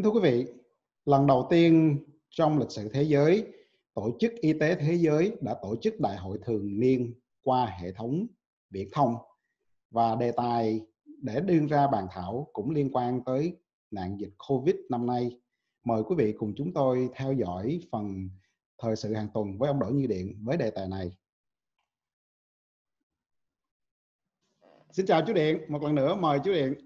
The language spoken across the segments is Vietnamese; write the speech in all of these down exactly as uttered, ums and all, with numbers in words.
thưa quý vị, lần đầu tiên trong lịch sử thế giới, Tổ chức Y tế Thế giới đã tổ chức đại hội thường niên qua hệ thống viễn thông và đề tài để đưa ra bàn thảo cũng liên quan tới nạn dịch Covid năm nay. Mời quý vị cùng chúng tôi theo dõi phần thời sự hàng tuần với ông Đỗ Như Điện với đề tài này. Xin chào chú Điện, một lần nữa mời chú Điện.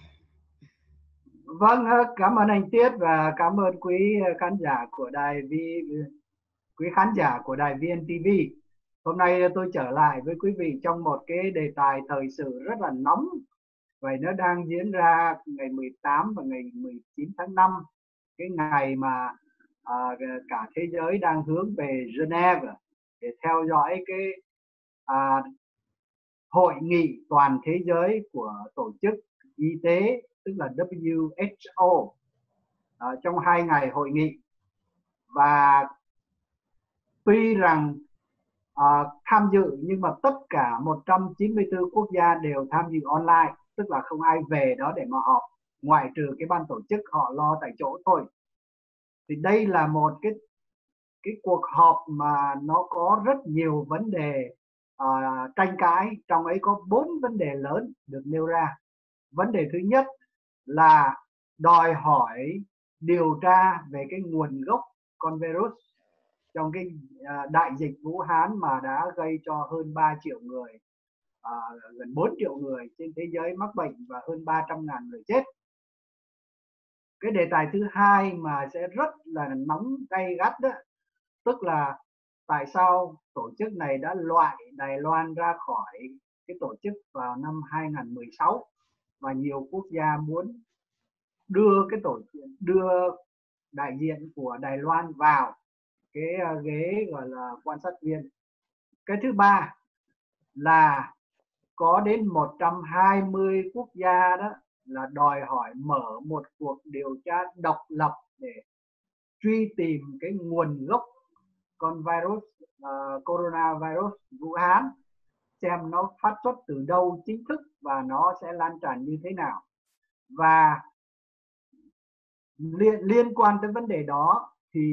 Vâng, cảm ơn anh Tiết và cảm ơn quý khán giả của đài V, quý khán giả của đài vê en tê vê. Hôm nay tôi trở lại với quý vị trong một cái đề tài thời sự rất là nóng. Vậy nó đang diễn ra ngày mười tám và ngày mười chín tháng năm, cái ngày mà à, cả thế giới đang hướng về Geneva để theo dõi cái à, hội nghị toàn thế giới của Tổ chức Y tế, tức là W H O, à, trong hai ngày hội nghị. Và tuy rằng à, tham dự nhưng mà tất cả một trăm chín mươi tư quốc gia đều tham dự online, tức là không ai về đó để mà họp, ngoại trừ cái ban tổ chức họ lo tại chỗ thôi. Thì đây là một cái cái cuộc họp mà nó có rất nhiều vấn đề à, tranh cãi, trong ấy có bốn vấn đề lớn được nêu ra. Vấn đề thứ nhất là đòi hỏi điều tra về cái nguồn gốc con virus trong cái uh, đại dịch Vũ Hán mà đã gây cho hơn ba triệu người, uh, gần bốn triệu người trên thế giới mắc bệnh và hơn ba trăm ngàn người chết. Cái đề tài thứ hai mà sẽ rất là nóng gay gắt đó, tức là tại sao tổ chức này đã loại Đài Loan ra khỏi cái tổ chức vào năm hai nghìn không trăm mười sáu và nhiều quốc gia muốn đưa cái tổ đưa đại diện của Đài Loan vào cái ghế gọi là quan sát viên. Cái thứ ba là có đến một trăm hai mươi quốc gia đó là đòi hỏi mở một cuộc điều tra độc lập để truy tìm cái nguồn gốc con virus uh, coronavirus Vũ Hán, xem nó phát xuất từ đâu chính thức và nó sẽ lan tràn như thế nào. Và liên, liên quan tới vấn đề đó thì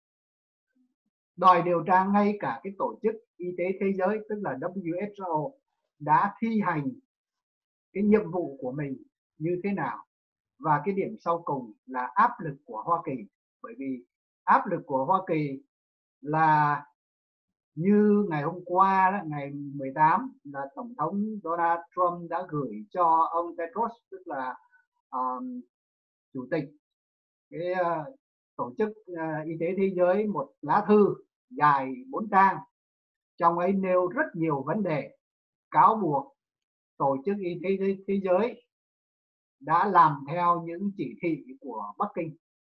đòi điều tra ngay cả cái tổ chức y tế thế giới, tức là W H O, đã thi hành cái nhiệm vụ của mình như thế nào. Và cái điểm sau cùng là áp lực của Hoa Kỳ, bởi vì áp lực của Hoa Kỳ là như ngày hôm qua đó, ngày mười tám, là Tổng thống Donald Trump đã gửi cho ông Tedros, tức là um, chủ tịch cái uh, tổ chức uh, y tế thế giới, một lá thư dài bốn trang, trong ấy nêu rất nhiều vấn đề, cáo buộc tổ chức y tế thế, thế giới đã làm theo những chỉ thị của Bắc Kinh.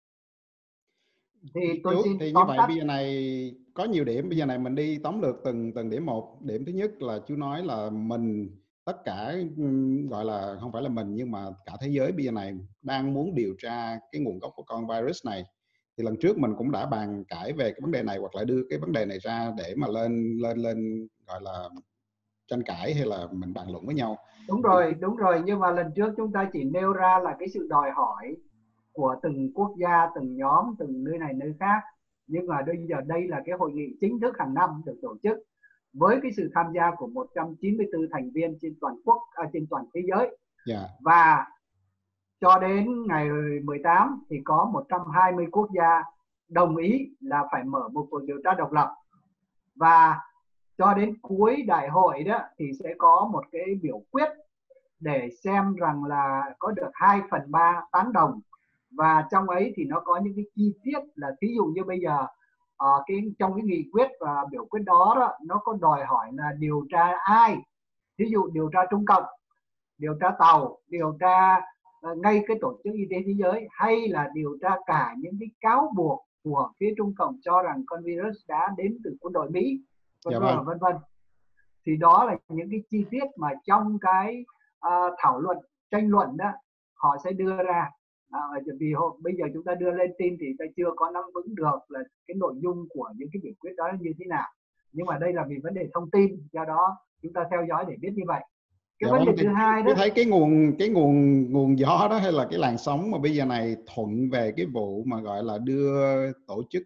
Thì tôi xin thì như vậy tắt. Bây giờ này có nhiều điểm, bây giờ này mình đi tóm lược từng từng điểm một. Điểm thứ nhất là chú nói là mình tất cả, gọi là không phải là mình nhưng mà cả thế giới bây giờ này đang muốn điều tra cái nguồn gốc của con virus này. Thì lần trước mình cũng đã bàn cãi về cái vấn đề này, hoặc là đưa cái vấn đề này ra để mà lên lên lên gọi là tranh cãi hay là mình bàn luận với nhau. Đúng rồi, đúng rồi, nhưng mà lần trước chúng ta chỉ nêu ra là cái sự đòi hỏi của từng quốc gia, từng nhóm, từng nơi này nơi khác. Nhưng mà bây giờ đây là cái hội nghị chính thức hàng năm được tổ chức với cái sự tham gia của một trăm chín mươi tư thành viên trên toàn quốc, à, trên toàn thế giới. Yeah. Và cho đến ngày mười tám thì có một trăm hai mươi quốc gia đồng ý là phải mở một cuộc điều tra độc lập. Và cho đến cuối đại hội đó thì sẽ có một cái biểu quyết để xem rằng là có được hai phần ba tán đồng. Và trong ấy thì nó có những cái chi tiết là thí dụ như bây giờ uh, cái, trong cái nghị quyết và biểu quyết đó, đó nó có đòi hỏi là điều tra ai, thí dụ điều tra Trung Cộng, điều tra Tàu, điều tra uh, ngay cái tổ chức y tế thế giới, hay là điều tra cả những cái cáo buộc của phía Trung Cộng cho rằng con virus đã đến từ quân đội Mỹ, vân vân, vân vân. Thì đó là những cái chi tiết mà trong cái uh, thảo luận, tranh luận đó họ sẽ đưa ra. À, vì họ, bây giờ chúng ta đưa lên tin thì ta chưa có nắm vững được là cái nội dung của những cái biểu quyết đó như thế nào. Nhưng mà đây là vì vấn đề thông tin, do đó chúng ta theo dõi để biết như vậy. Cái Dạ vấn vâng, đề thì thứ hai đó, tôi thấy cái nguồn cái nguồn nguồn gió đó hay là cái làn sóng mà bây giờ này thuận về cái vụ mà gọi là đưa tổ chức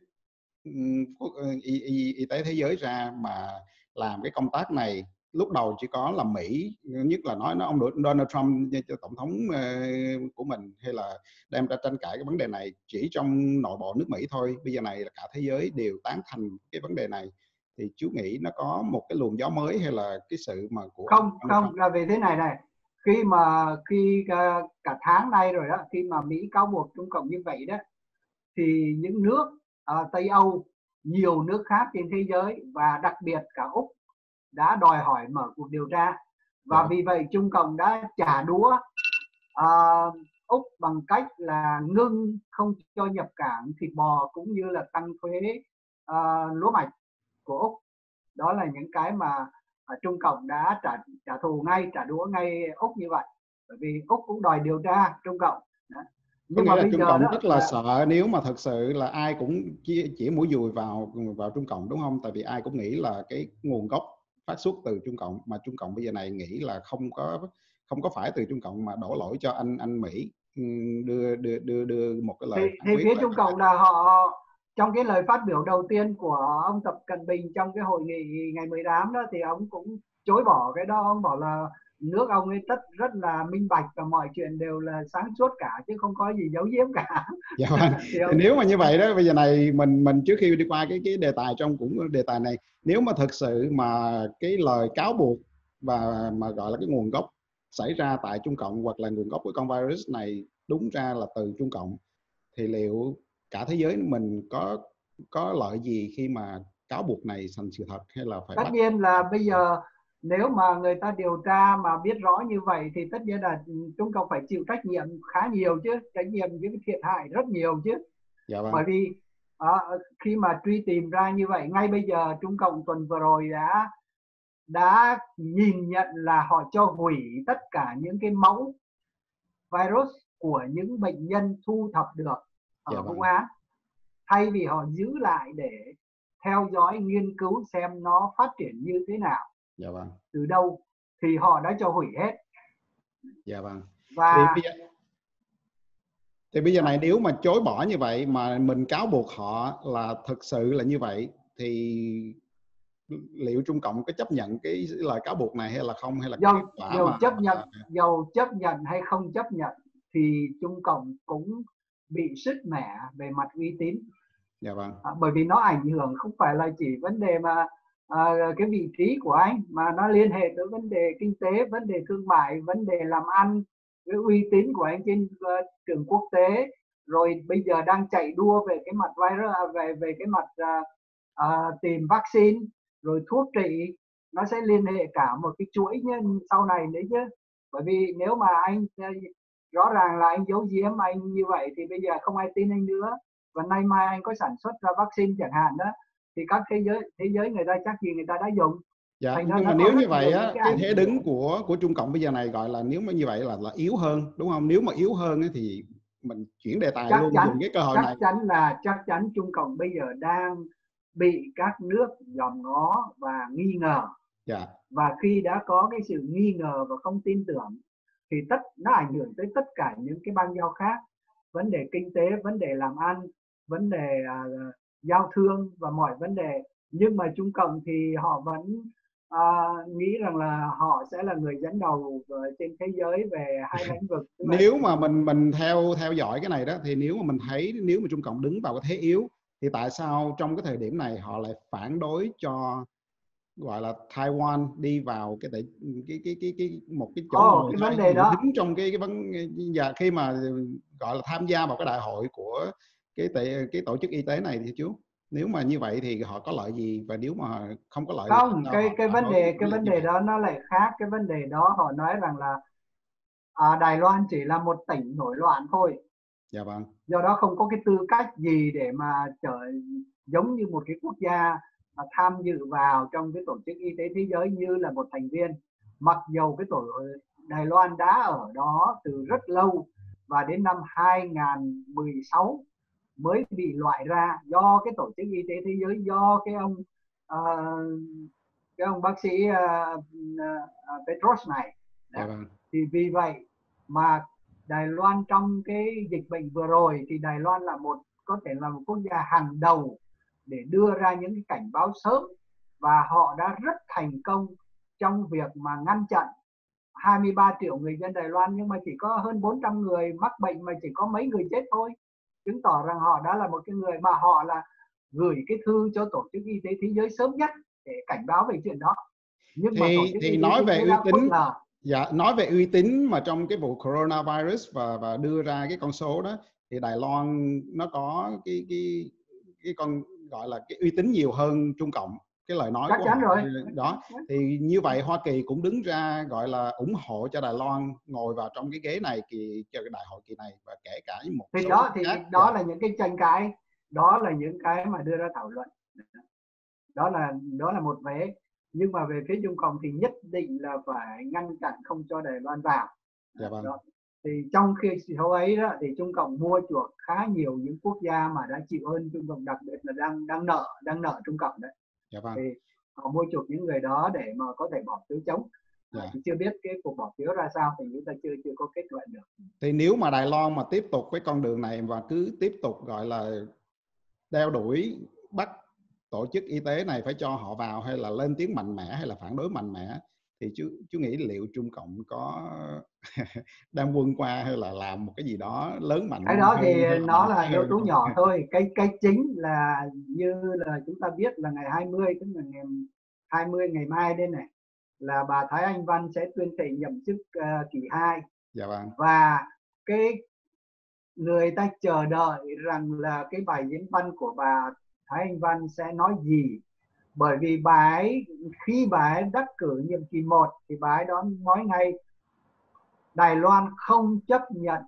ừm, quốc- ờ, y, y, y tế thế giới ra mà làm cái công tác này, lúc đầu chỉ có là Mỹ, nhất là nói nó ông Donald Trump cho tổng thống ờ, của mình, hay là đem ra tranh cãi cái vấn đề này chỉ trong nội bộ nước Mỹ thôi. Bây giờ này là cả thế giới đều tán thành cái vấn đề này, thì chú nghĩ nó có một cái luồng gió mới hay là cái sự mà của ông không Donald Trump? không là về thế này này. Khi mà khi cả, cả tháng nay rồi đó, khi mà Mỹ cáo buộc Trung Cộng như vậy đó, thì những nước à, Tây Âu, nhiều nước khác trên thế giới và đặc biệt cả Úc đã đòi hỏi mở cuộc điều tra. Dạ Và vâng. vì vậy Trung Cộng đã trả đũa à, Úc bằng cách là ngưng không cho nhập cảng thịt bò cũng như là tăng thuế à, lúa mạch của Úc. Đó là những cái mà à, Trung Cộng đã trả trả thù ngay, trả đũa ngay Úc như vậy, bởi vì Úc cũng đòi điều tra Trung Cộng. Đó. Có Nhưng nghĩa mà là bây Trung giờ Cộng đó rất là là sợ nếu mà thật sự là ai cũng chỉ, chỉ mũi dùi vào vào Trung Cộng, đúng không? Tại vì ai cũng nghĩ là cái nguồn gốc phát xuất từ Trung Cộng, mà Trung Cộng bây giờ này nghĩ là không có không có phải từ Trung Cộng mà đổ lỗi cho anh anh Mỹ ừm, đưa đưa đưa đưa một cái thì, lời phán thì quyết phía là Trung Cộng là họ, trong cái lời phát biểu đầu tiên của ông Tập Cận Bình trong cái hội nghị ngày mười tám đó, thì ông cũng chối bỏ cái đó. Ông bảo là nước ông ấy tất rất là minh bạch và mọi chuyện đều là sáng suốt cả, chứ không có gì giấu giếm cả. dạ vâng. Thì Thì ông, nếu mà như vậy đó, bây giờ này mình mình trước khi đi qua cái cái đề tài trong cũng đề tài này, nếu mà thật sự mà cái lời cáo buộc và mà gọi là cái nguồn gốc xảy ra tại Trung Cộng, hoặc là nguồn gốc của con virus này đúng ra là từ Trung Cộng, thì liệu cả thế giới mình có có lợi gì khi mà cáo buộc này thành sự thật, hay là phải tất bắt? nhiên là bây giờ nếu mà người ta điều tra mà biết rõ như vậy thì tất nhiên là Trung Cộng phải chịu trách nhiệm khá nhiều chứ, trách nhiệm những cái thiệt hại rất nhiều chứ. Dạ vâng. Bởi vì à, khi mà truy tìm ra như vậy, ngay bây giờ Trung Cộng tuần vừa rồi đã đã nhìn nhận là họ cho hủy tất cả những cái mẫu virus của những bệnh nhân thu thập được Dạ ở Vũ vâng. Hán, thay vì họ giữ lại để theo dõi nghiên cứu xem nó phát triển như thế nào, Dạ vâng. từ đâu, thì họ đã cho hủy hết. Dạ vâng. Thì Và bây giờ thì bây giờ này nếu mà chối bỏ như vậy mà mình cáo buộc họ là thực sự là như vậy, thì liệu Trung Cộng có chấp nhận cái lời cáo buộc này hay là không, hay là cái dầu kết quả dầu mà chấp nhận à, dầu chấp nhận hay không chấp nhận thì Trung Cộng cũng bị sứt mẻ về mặt uy tín. dạ vâng. À, bởi vì nó ảnh hưởng không phải là chỉ vấn đề mà à, cái vị trí của anh, mà nó liên hệ tới vấn đề kinh tế, vấn đề thương mại, vấn đề làm ăn, cái uy tín của anh trên uh, trường quốc tế. Rồi bây giờ đang chạy đua về cái mặt virus, về về cái mặt uh, uh, tìm vaccine rồi thuốc trị, nó sẽ liên hệ cả một cái chuỗi như sau này nữa chứ. Bởi vì nếu mà anh rõ ràng là anh giấu giếm anh như vậy thì bây giờ không ai tin anh nữa, và nay mai anh có sản xuất ra vaccine chẳng hạn đó, thì các thế giới thế giới người ta chắc gì người ta đã dùng. Dạ, Thành ra nhưng nó mà có nếu như rất vậy nhiều những á, cái cái ảnh thế hưởng. đứng của của Trung Cộng bây giờ này gọi là, nếu mà như vậy là là yếu hơn, đúng không? Nếu mà yếu hơn ấy, thì mình chuyển đề tài chắc luôn, chắn dùng cái cơ hội chắc này. chắn là chắc chắn Trung Cộng bây giờ đang bị các nước dòm ngó và nghi ngờ. Dạ. Và khi đã có cái sự nghi ngờ và không tin tưởng thì tất nó ảnh hưởng tới tất cả những cái bang giao khác, vấn đề kinh tế, vấn đề làm ăn, vấn đề uh, giao thương và mọi vấn đề. Nhưng mà Trung Cộng thì họ vẫn uh, nghĩ rằng là họ sẽ là người dẫn đầu trên thế giới về hai lĩnh vực. Nếu mà mình mình theo theo dõi cái này đó, thì nếu mà mình thấy nếu mà Trung Cộng đứng vào cái thế yếu, thì tại sao trong cái thời điểm này họ lại phản đối cho gọi là Taiwan đi vào cái cái cái cái cái, cái một cái chỗ Ồ, ngồi cái thôi, vấn đề để đó đứng trong cái cái vấn và khi mà gọi là tham gia vào cái đại hội của cái cái tổ chức y tế này thì chú, nếu mà như vậy thì họ có lợi gì, và nếu mà không có lợi thì tại không, sao cái họ cái phản vấn đối đề cái quyết liệt vấn như đề vậy? đó nó lại khác. Cái vấn đề đó họ nói rằng là à, Đài Loan chỉ là một tỉnh nổi loạn thôi, Dạ vâng. do đó không có cái tư cách gì để mà trở giống như một cái quốc gia mà tham dự vào trong cái tổ chức y tế thế giới như là một thành viên. Mặc dầu cái tổ Đài Loan đã ở đó từ rất lâu, và đến năm hai không một sáu mới bị loại ra do cái tổ chức y tế thế giới, do cái ông uh, cái ông bác sĩ uh, uh, Petros này Đó. Thì vì vậy mà Đài Loan trong cái dịch bệnh vừa rồi thì Đài Loan là một có thể là một quốc gia hàng đầu để đưa ra những cái cảnh báo sớm, và họ đã rất thành công trong việc mà ngăn chặn hai mươi ba triệu người dân Đài Loan, nhưng mà chỉ có hơn bốn trăm người mắc bệnh mà chỉ có mấy người chết thôi, chứng tỏ rằng họ đã là một cái người mà họ là gửi cái thư cho Tổ chức Y tế Thế giới sớm nhất để cảnh báo về chuyện đó. Nhưng thì, mà Tổ chức thì Y tế nói Thế về giới uy đã tín, phớt lờ. dạ, nói về uy tín mà trong cái vụ coronavirus và và đưa ra cái con số đó, thì Đài Loan nó có cái cái cái con gọi là cái uy tín nhiều hơn Trung Cộng, cái lời nói Chắc của chắn họ rồi đó. Thì như vậy Hoa Kỳ cũng đứng ra gọi là ủng hộ cho Đài Loan ngồi vào trong cái ghế này kỳ cho cái đại hội kỳ này, và kể cả một thì số đó thì khác. đó Dạ. là những cái tranh cãi, đó là những cái mà đưa ra thảo luận, đó là đó là một vế. Nhưng mà về phía Trung Cộng thì nhất định là phải ngăn chặn không cho Đài Loan vào. Dạ vâng. Đó. Thì trong khi số ấy đó thì Trung Cộng mua chuộc khá nhiều những quốc gia mà đã chịu ơn Trung Cộng, đặc biệt là đang đang nợ đang nợ Trung Cộng đấy. Dạ vâng. Thì họ mua chuộc những người đó để mà có thể bỏ phiếu chống. Dạ. Thì chưa biết cái cuộc bỏ phiếu ra sao thì chúng ta chưa chưa có kết luận được. Thì nếu mà Đài Loan mà tiếp tục với con đường này và cứ tiếp tục gọi là đeo đuổi bắt tổ chức y tế này phải cho họ vào, hay là lên tiếng mạnh mẽ, hay là phản đối mạnh mẽ, thì chú chú nghĩ liệu Trung Cộng có đem quân qua hay là làm một cái gì đó lớn mạnh Cái đó hơn, thì hay là nó là yếu hơn tố không? nhỏ thôi. Cái cái chính là như là chúng ta biết là ngày hai mươi, tức là ngày hai mươi, ngày mai đây này, là bà Thái Anh Văn sẽ tuyên thệ nhậm chức uh, kỳ hai. Dạ vâng. Và cái người ta chờ đợi rằng là cái bài diễn văn của bà Thái Anh Văn sẽ nói gì, bởi vì bà ấy khi bà ấy đắc cử nhiệm kỳ một thì bà ấy đó nói ngay Đài Loan không chấp nhận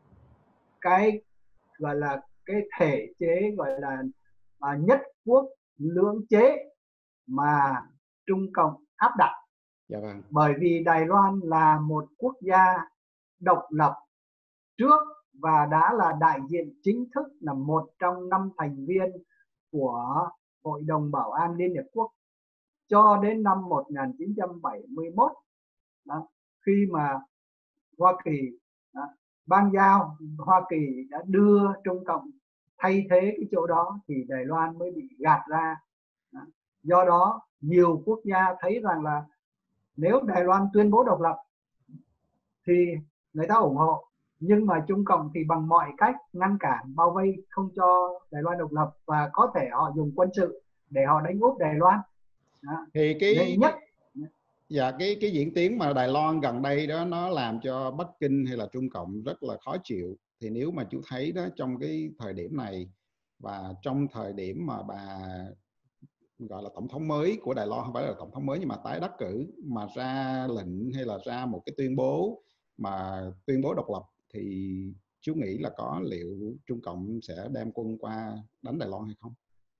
cái gọi là cái thể chế gọi là à, nhất quốc lưỡng chế mà Trung Cộng áp đặt. Dạ vâng. Bởi vì Đài Loan là một quốc gia độc lập trước và đã là đại diện chính thức, là một trong năm thành viên của Hội đồng Bảo an Liên Hiệp Quốc cho đến năm một nghìn chín trăm bảy mươi mốt. Đó, khi mà Hoa Kỳ đó, ban giao, Hoa Kỳ đã đưa Trung Cộng thay thế cái chỗ đó thì Đài Loan mới bị gạt ra. Đó. Do đó nhiều quốc gia thấy rằng là nếu Đài Loan tuyên bố độc lập thì người ta ủng hộ, nhưng mà Trung Cộng thì bằng mọi cách ngăn cản, bao vây không cho Đài Loan độc lập, và có thể họ dùng quân sự để họ đánh úp Đài Loan. Đó. Thì cái nhất dạ cái cái diễn tiến mà Đài Loan gần đây đó nó làm cho Bắc Kinh hay là Trung Cộng rất là khó chịu. Thì nếu mà chú thấy đó, trong cái thời điểm này và trong thời điểm mà bà gọi là tổng thống mới của Đài Loan, không phải là tổng thống mới nhưng mà tái đắc cử, mà ra lệnh hay là ra một cái tuyên bố mà tuyên bố độc lập, thì chú nghĩ là có liệu Trung Cộng sẽ đem quân qua đánh Đài Loan hay không?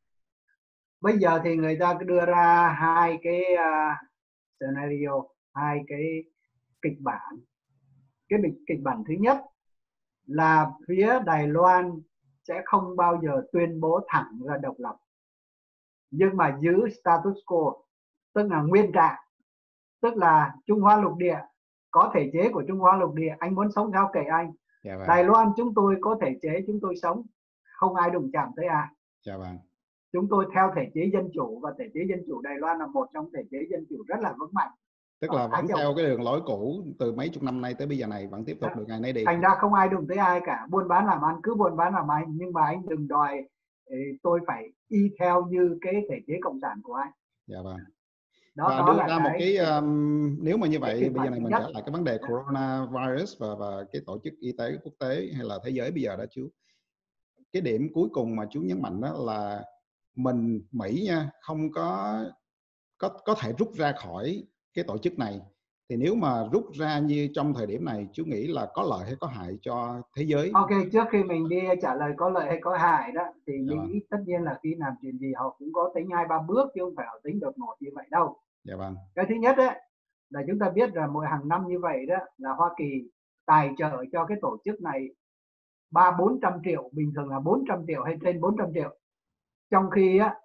Bây giờ thì người ta đưa ra hai cái uh, scenario, hai cái kịch bản. Cái kịch bản thứ nhất là phía Đài Loan sẽ không bao giờ tuyên bố thẳng ra độc lập, nhưng mà giữ status quo, tức là nguyên trạng, tức là Trung Hoa lục địa có thể chế của Trung Hoa lục địa, anh muốn sống sao kệ anh. Dạ vâng. Đài Loan chúng tôi có thể chế, chúng tôi sống, không ai đụng chạm tới ai. Dạ vâng. Chúng tôi theo thể chế dân chủ, và thể chế dân chủ Đài Loan là một trong thể chế dân chủ rất là vững mạnh. Tức là vẫn theo cái đường lối cũ từ mấy chục năm nay tới bây giờ này, vẫn tiếp tục được ngày nay đi. Thành ra không ai đụng tới ai cả, buôn bán làm ăn cứ buôn bán làm ăn, nhưng mà anh đừng đòi tôi phải y theo như cái thể chế cộng sản của anh. Dạ vâng. Đó, và đó đưa là ra cái, một cái um, nếu mà như vậy bây giờ này mình nhất. trở lại cái vấn đề coronavirus và và cái tổ chức y tế quốc tế hay là thế giới bây giờ đó chú. Cái điểm cuối cùng mà chú nhấn mạnh đó là mình Mỹ nha, không có có có thể rút ra khỏi cái tổ chức này. Thì nếu mà rút ra như trong thời điểm này, chú nghĩ là có lợi hay có hại cho thế giới? Ok, trước khi mình đi trả lời có lợi hay có hại đó, thì Dạ Mỹ vâng. tất nhiên là khi làm chuyện gì họ cũng có tính hai ba bước, chứ không phải họ tính đột ngột như vậy đâu. Dạ vâng. Cái thứ nhất đấy là chúng ta biết là mỗi hàng năm như vậy đó là Hoa Kỳ tài trợ cho cái tổ chức này ba bốn trăm triệu, bình thường là bốn trăm triệu hay trên bốn trăm triệu. Trong khi á,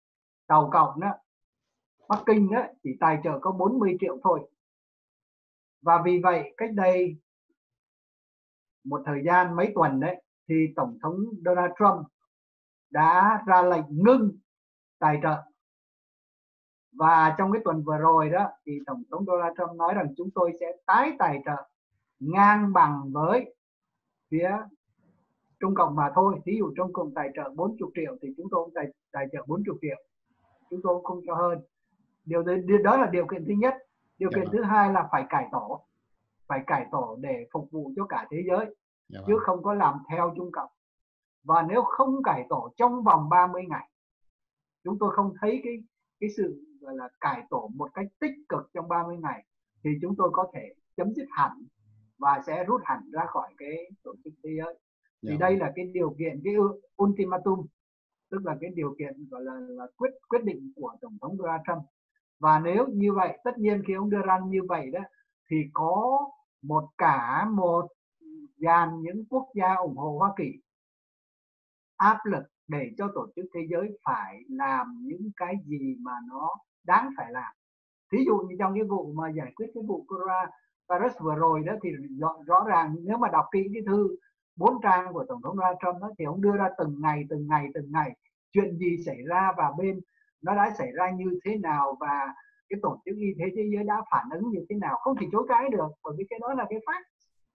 Tàu Cộng đó, Bắc Kinh đó chỉ tài trợ có bốn mươi triệu thôi. Và vì vậy cách đây một thời gian mấy tuần đấy thì Tổng thống Donald Trump đã ra lệnh ngưng tài trợ. Và trong cái tuần vừa rồi đó thì Tổng thống Donald Trump nói rằng chúng tôi sẽ tái tài trợ ngang bằng với phía Trung Cộng mà thôi. Ví dụ Trung Cộng tài trợ bốn mươi triệu thì chúng tôi cũng tài, tài trợ bốn mươi triệu, chúng tôi không cho hơn. Điều, điều đó là điều kiện thứ nhất. Điều Dạ kiện vâng. thứ hai là phải cải tổ, phải cải tổ để phục vụ cho cả thế giới, Dạ chứ vâng. không có làm theo Trung Cộng. Và nếu không cải tổ trong vòng ba mươi ngày, chúng tôi không thấy cái cái sự gọi là cải tổ một cách tích cực trong ba mươi ngày, thì chúng tôi có thể chấm dứt hẳn và sẽ rút hẳn ra khỏi cái tổ chức thế giới. Dạ Thì vâng. đây là cái điều kiện, cái ultimatum, tức là cái điều kiện gọi là, là quyết quyết định của Tổng thống Donald Trump. Và nếu như vậy, tất nhiên khi ông đưa ra như vậy đó thì có một cả một dàn những quốc gia ủng hộ Hoa Kỳ áp lực để cho tổ chức thế giới phải làm những cái gì mà nó đáng phải làm. Thí dụ như trong cái vụ mà giải quyết cái vụ coronavirus vừa rồi đó thì rõ, rõ ràng nếu mà đọc kỹ cái thư bốn trang của Tổng thống Donald Trump đó, thì ông đưa ra từng ngày từng ngày từng ngày chuyện gì xảy ra và bên nó đã xảy ra như thế nào, và cái tổ chức y tế thế giới đã phản ứng như thế nào, không thể chối cãi được, bởi vì cái đó là cái fact.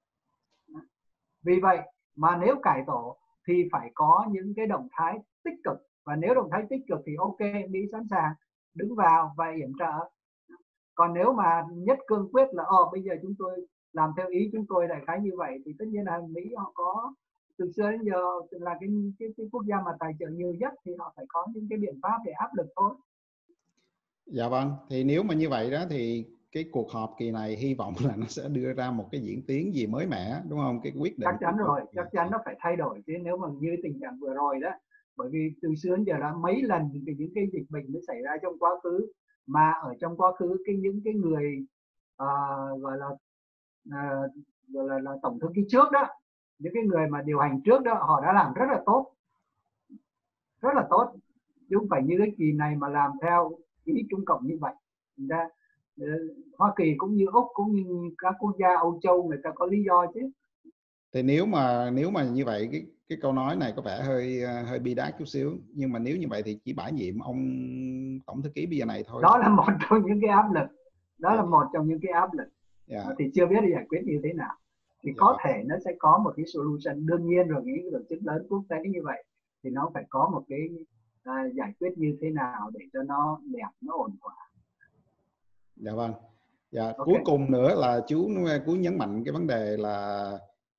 Vì vậy mà nếu cải tổ thì phải có những cái động thái tích cực, và nếu động thái tích cực thì ok, Mỹ sẵn sàng đứng vào và yểm trợ. Còn nếu mà nhất cương quyết là ờ bây giờ chúng tôi làm theo ý chúng tôi đại khái như vậy, thì tất nhiên là Mỹ họ có từ xưa đến giờ là cái, cái, cái quốc gia mà tài trợ nhiều nhất, thì họ phải có những cái biện pháp để áp lực thôi. Dạ vâng, thì nếu mà như vậy đó thì cái cuộc họp kỳ này hy vọng là nó sẽ đưa ra một cái diễn tiến gì mới mẻ, đúng không? Cái quyết định Chắc chắn rồi, chắc chắn nó phải thay đổi chứ, nếu mà như tình trạng vừa rồi đó. Bởi vì từ xưa đến giờ đã mấy lần thì những cái dịch bệnh nó xảy ra trong quá khứ, mà ở trong quá khứ cái những cái người uh, gọi là uh, gọi là, là tổng thư ký trước đó, những cái người mà điều hành trước đó, họ đã làm rất là tốt, rất là tốt, chứ không phải như cái kỳ này mà làm theo ý Trung Cộng như vậy. Ra Hoa Kỳ cũng như Úc cũng như các quốc gia Âu Châu người ta có lý do chứ. Thì nếu mà nếu mà như vậy, cái cái câu nói này có vẻ hơi hơi bi đát chút xíu, nhưng mà nếu như vậy thì chỉ bãi nhiệm ông tổng thư ký bây giờ này thôi. Đó là một trong những cái áp lực, đó Yeah. là một trong những cái áp lực. Yeah. Thì chưa biết giải quyết như thế nào. Thì Yeah. có thể nó sẽ có một cái solution, đương nhiên rồi, những cái tổ chức lớn quốc tế như vậy thì nó phải có một cái uh, giải quyết như thế nào để cho nó đẹp, nó ổn thỏa. Dạ vâng. Dạ, Okay. Cuối cùng nữa là chú cuối nhấn mạnh cái vấn đề là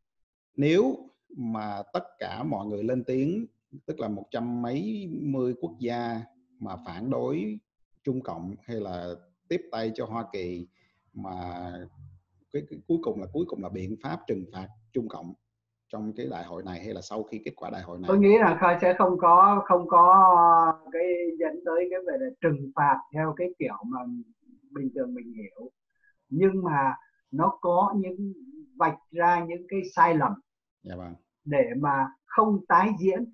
nếu mà tất cả mọi người lên tiếng, tức là một trăm mấy mươi quốc gia mà phản đối Trung Cộng hay là tiếp tay cho Hoa Kỳ, mà cái, cái cuối cùng là cuối cùng là biện pháp trừng phạt Trung Cộng trong cái đại hội này, hay là sau khi kết quả đại hội này? Tôi nghĩ là Khai sẽ không có không có cái dẫn tới cái về là trừng phạt theo cái kiểu mà bình thường mình hiểu, nhưng mà nó có những vạch ra những cái sai lầm. Dạ vâng. Để mà không tái diễn.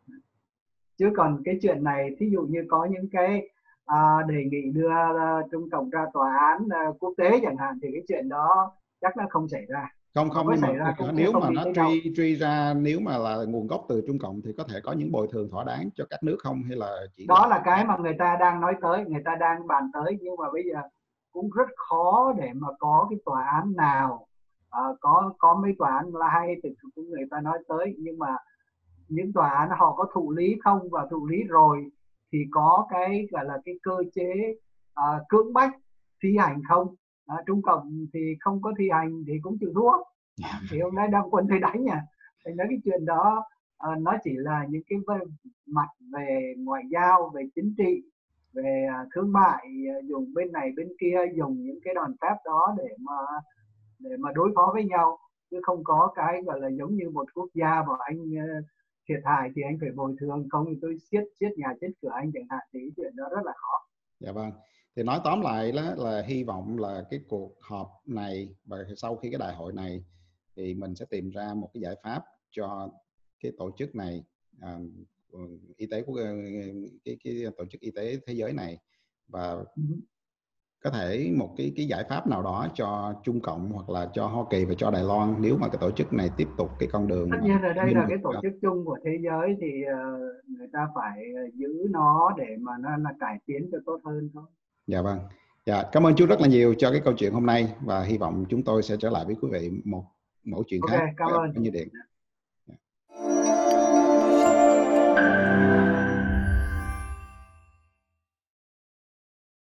Chứ còn cái chuyện này, thí dụ như có những cái à, đề nghị đưa uh, Trung Cộng ra tòa án uh, quốc tế chẳng hạn, thì cái chuyện đó chắc là không xảy ra. Không không có nhưng xảy mà ra cũng nếu không mà đi nó tới đâu. truy truy ra, nếu mà là nguồn gốc từ Trung Cộng thì có thể có những bồi thường thỏa đáng cho các nước không, hay là chỉ đó là... là cái mà người ta đang nói tới, người ta đang bàn tới, nhưng mà bây giờ cũng rất khó để mà có cái tòa án nào. À, có có mấy tòa án là hay thì cũng người ta nói tới, nhưng mà những tòa án họ có thụ lý không, và thụ lý rồi thì có cái gọi là cái cơ chế à, cưỡng bách thi hành không. À, Trung Cộng thì không có thi hành thì cũng chịu thua. À, thì hôm nay đang quân thì đánh nha. Thì nói cái chuyện đó à, nó chỉ là những cái mặt về ngoại giao, về chính trị, về thương mại, dùng bên này bên kia dùng những cái đòn phép đó để mà để mà đối phó với nhau, chứ không có cái gọi là giống như một quốc gia mà anh uh, thiệt hại thì anh phải bồi thường, không thì tôi siết siết nhà chết cửa anh chẳng hạn, thì chuyện đó rất là khó. Dạ vâng. Thì nói tóm lại đó là hy vọng là cái cuộc họp này và sau khi cái đại hội này thì mình sẽ tìm ra một cái giải pháp cho cái tổ chức này, à, y tế của cái, cái tổ chức y tế thế giới này, và có thể một cái cái giải pháp nào đó cho Trung Cộng hoặc là cho Hoa Kỳ và cho Đài Loan nếu mà cái tổ chức này tiếp tục cái con đường Tất nhiên là đây là cái tổ không? chức chung của thế giới thì uh, người ta phải giữ nó để mà nó là cải tiến cho tốt hơn thôi. Dạ vâng. Dạ, cảm ơn chú rất là nhiều cho cái câu chuyện hôm nay và hy vọng chúng tôi sẽ trở lại với quý vị một mẫu chuyện Ok, khác cảm ơn. như điện.